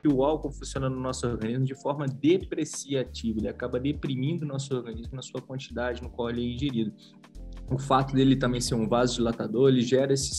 que o álcool funciona no nosso organismo de forma depreciativa, ele acaba deprimindo o nosso organismo na sua quantidade no qual ele é ingerido. O fato dele também ser um vasodilatador, ele gera esse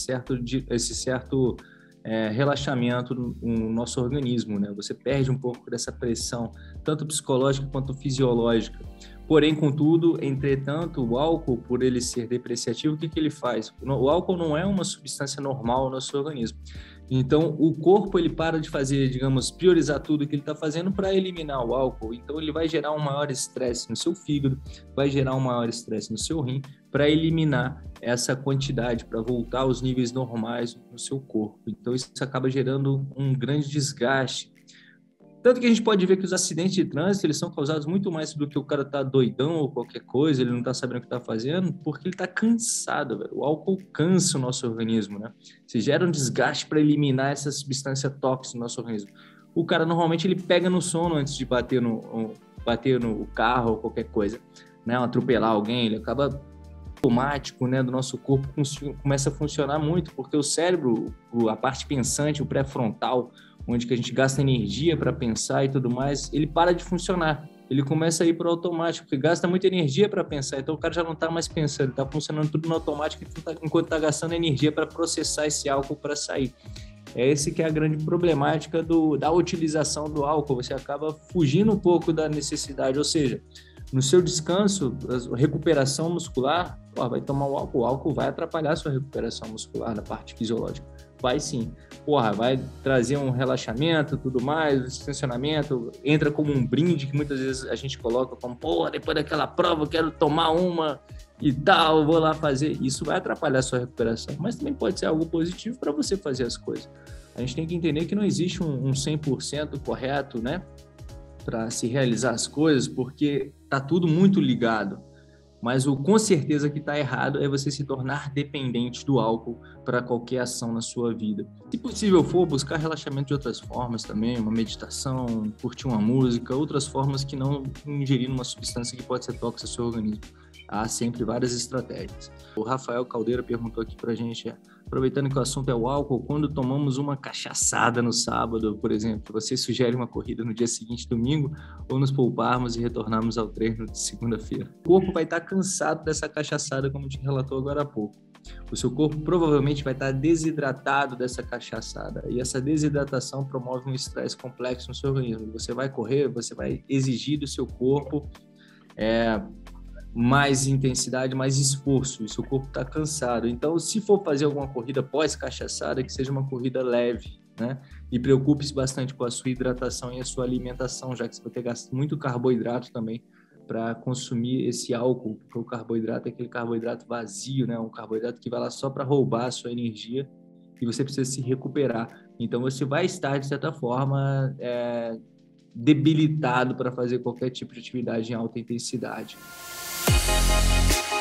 certo relaxamento no nosso organismo, né? Você perde um pouco dessa pressão, tanto psicológica quanto fisiológica. Porém, contudo, entretanto, o álcool, por ele ser depreciativo, o que ele faz? O álcool não é uma substância normal no nosso organismo. Então, o corpo, ele para de fazer, digamos, priorizar tudo que ele está fazendo para eliminar o álcool. Então, ele vai gerar um maior estresse no seu fígado, vai gerar um maior estresse no seu rim, para eliminar essa quantidade, para voltar aos níveis normais no seu corpo. Então, isso acaba gerando um grande desgaste. Tanto que a gente pode ver que os acidentes de trânsito, eles são causados muito mais do que o cara tá doidão ou qualquer coisa, ele não tá sabendo o que tá fazendo, porque ele tá cansado, velho. O álcool cansa o nosso organismo, né? Se gera um desgaste para eliminar essa substância tóxica no nosso organismo. O cara, normalmente, ele pega no sono antes de bater no carro ou qualquer coisa, né? Atropelar alguém, ele acaba automático, né, do nosso corpo começa a funcionar muito, porque o cérebro, a parte pensante, o pré-frontal, onde que a gente gasta energia para pensar e tudo mais, ele para de funcionar. Ele começa a ir para o automático, porque gasta muita energia para pensar. Então o cara já não está mais pensando, está funcionando tudo no automático enquanto está gastando energia para processar esse álcool para sair. Esse que é a grande problemática da utilização do álcool. Você acaba fugindo um pouco da necessidade, ou seja, no seu descanso, a recuperação muscular, vai tomar o álcool vai atrapalhar a sua recuperação muscular na parte fisiológica. Vai sim. Vai trazer um relaxamento, tudo mais, um distensionamento, entra como um brinde que muitas vezes a gente coloca como, depois daquela prova eu quero tomar uma e tal, vou lá fazer. Isso vai atrapalhar a sua recuperação, mas também pode ser algo positivo para você fazer as coisas. A gente tem que entender que não existe um 100% correto, né, para se realizar as coisas, porque tá tudo muito ligado. Mas com certeza que está errado é você se tornar dependente do álcool para qualquer ação na sua vida. Se possível for, buscar relaxamento de outras formas também, uma meditação, curtir uma música, outras formas que não ingerir uma substância que pode ser tóxica ao seu organismo. Há sempre várias estratégias. O Rafael Caldeira perguntou aqui para a gente, aproveitando que o assunto é o álcool, quando tomamos uma cachaçada no sábado, por exemplo, você sugere uma corrida no dia seguinte, domingo, ou nos pouparmos e retornarmos ao treino de segunda-feira? O corpo vai estar cansado dessa cachaçada, como te relatou agora há pouco. O seu corpo provavelmente vai estar desidratado dessa cachaçada, e essa desidratação promove um estresse complexo no seu organismo. Você vai correr, você vai exigir do seu corpo mais intensidade, mais esforço, e seu corpo está cansado. Então, se for fazer alguma corrida pós-cachaçada, que seja uma corrida leve, né? E preocupe-se bastante com a sua hidratação e a sua alimentação, já que você vai ter gasto muito carboidrato também para consumir esse álcool, porque o carboidrato é aquele carboidrato vazio, né? Um carboidrato que vai lá só para roubar a sua energia e você precisa se recuperar. Então, você vai estar, de certa forma, debilitado para fazer qualquer tipo de atividade em alta intensidade.